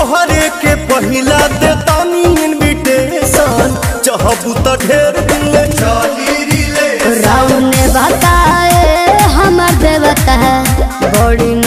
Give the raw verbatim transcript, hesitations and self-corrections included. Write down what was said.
तोहरे के पहिला देतानी इनविटेशन, चाहबू तो ढेर दिन ले चली रिलेशन। राम ने बताए हमर देवता बड़ी